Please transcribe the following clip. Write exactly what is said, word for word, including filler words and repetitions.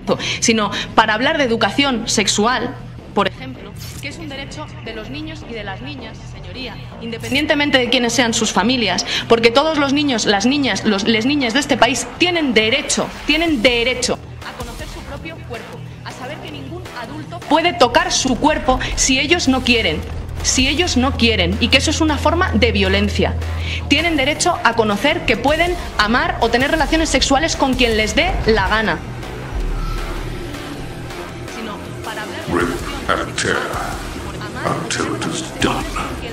sino para hablar de educación sexual, por ejemplo, que es un derecho de los niños y de las niñas, señoría, independientemente de quiénes sean sus familias, porque todos los niños, las niñas, los, les niñas de este país tienen derecho, tienen derecho a conocer su propio cuerpo, a saber que ningún adulto puede tocar su cuerpo si ellos no quieren. Si ellos no quieren, y que eso es una forma de violencia. Tienen derecho a conocer que pueden amar o tener relaciones sexuales con quien les dé la gana. Sino para hablar de Rip and tear until it is done.